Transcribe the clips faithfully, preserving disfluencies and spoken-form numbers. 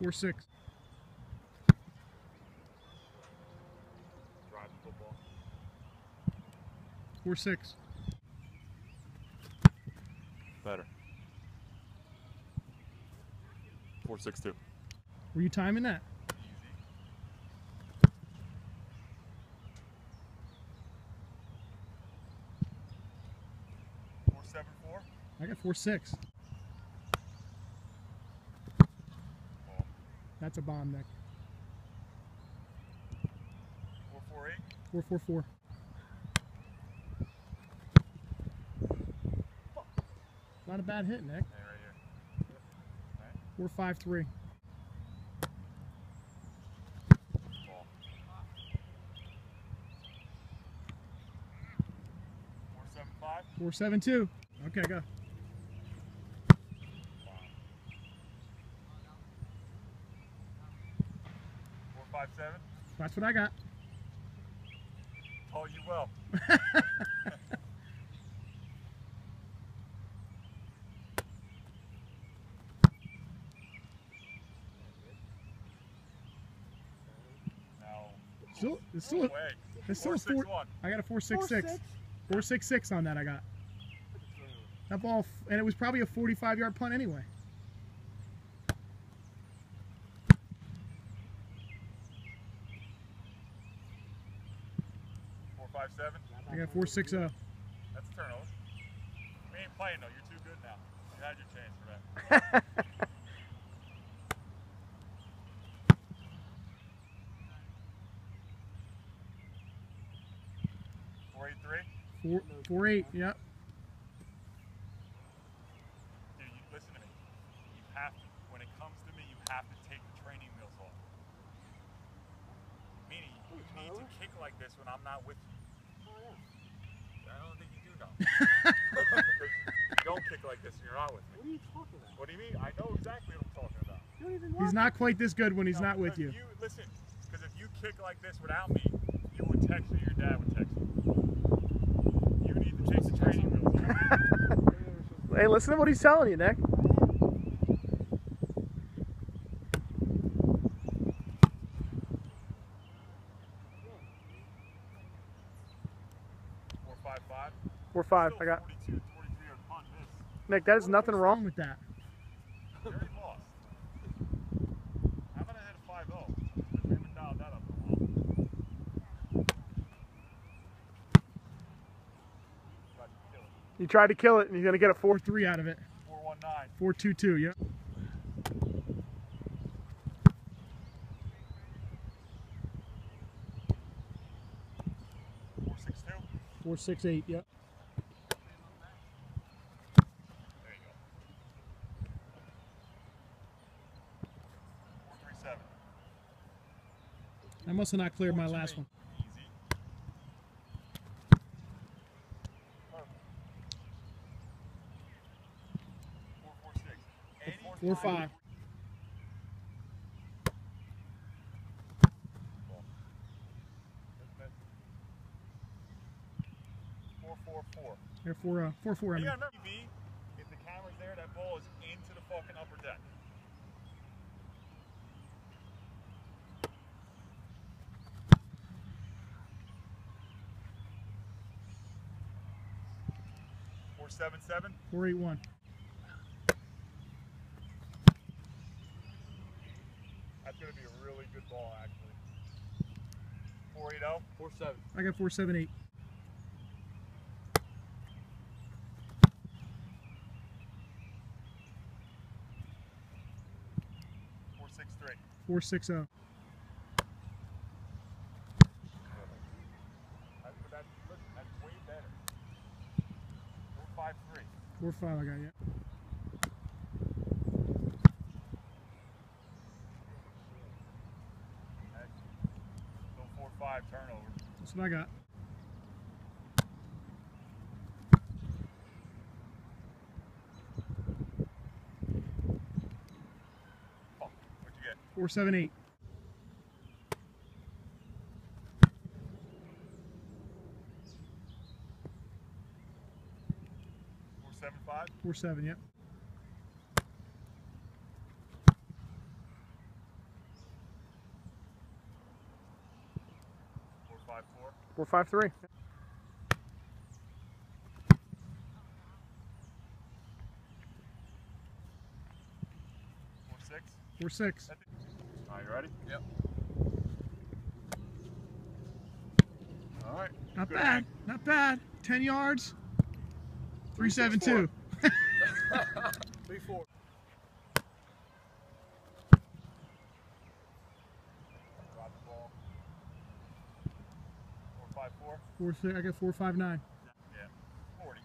four six. Driving football. four six. Better. four six two. Were you timing that? Easy. four seven four. I got four six. Ball. That's a bomb, Nick. four four eight. four four four. Not a bad hit, Nick. Hey, right here. Right. four five three. Ball. four seven five. four seven two. Okay, go. four five seven. That's what I got. Told you well. Now, Still, it's still, no a, way. it's still four a six four. one. I got a four six six. four six six on that. I got that ball, f- and it was probably a forty-five yard punt anyway. four five seven. I got four six zero. That's a turnover. We ain't playing though. You're too good now. You had your chance for that. four eight three. Four four eight. Yep. Dude, you listen to me. You have to. When it comes to me, you have to take the training wheels off. Meaning, you need to kick like this when I'm not with you. I don't think you do know. You don't kick like this when you're not with me. What are you talking about? What do you mean? I know exactly what I'm talking about. You don't even He's watch not it. quite this good when he's No, not with you. because Listen, because if you kick like this without me, you would text me, your dad would text me. You need to take the training wheels off. Hey, listen to what he's telling you, Nick. four five five. Four five. I got forty-two, forty-three yard punt miss. Nick. That is nothing wrong with that. You already lost. How about I hit a five oh? We haven't dialed that up in a while. Tried to kill it. You tried to kill it, and you're gonna get a four three out of it. four one nine. four two two. Yep. four six two. four six eight. Yep. There you go. four three seven. I must have not cleared my last one. Easy. Perfect. four four six. Four five. Four four four. Here, four uh, four four. I You mean. gotta remember, T V, if the camera's there, that ball is into the fucking upper deck. four seven seven. four eight one. That's gonna be a really good ball, actually. four eight zero. four seven. I got four seven eight. four six three. four six zero. That's, that's, listen, that's way better. four five three. four five. I got you. No four five turnover. That's what I got. Oh, what'd you get? four seven eight. four seven five. four seven. Yep. Four, five, three. Four, six. Four, six. All right, you ready? Yep. All right. Not Good bad. hang. Not bad. Ten yards. Three, Three, six, seven, two. Three, four. Drop the ball. Four, five, four. Four, six. I got four, five, nine. Yeah. Forty.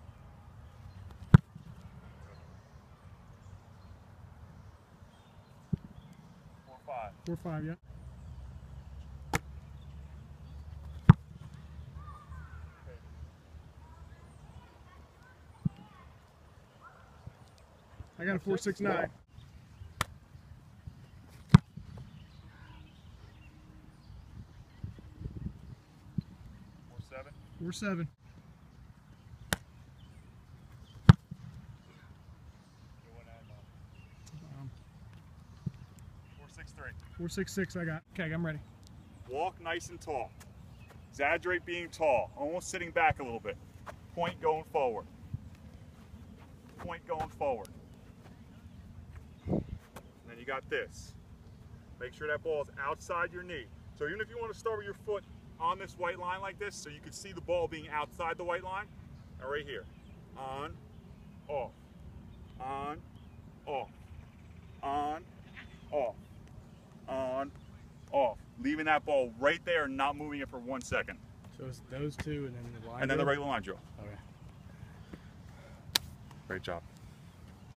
Four, five. Four, five. Yep. I got a four, six, nine. Four, seven. Four, seven. Um, Four, six, three. four, six, six. I got. Okay, I'm ready. Walk nice and tall. Exaggerate being tall, almost sitting back a little bit. Point going forward. Point going forward. And then you got this. Make sure that ball is outside your knee. So even if you want to start with your foot on this white line like this, so you can see the ball being outside the white line, and right here. On, off, on, off, on, off, on, off. Leaving that ball right there and not moving it for one second. So it's those two and then the line. And then the drill? regular line drill. Okay. Great job.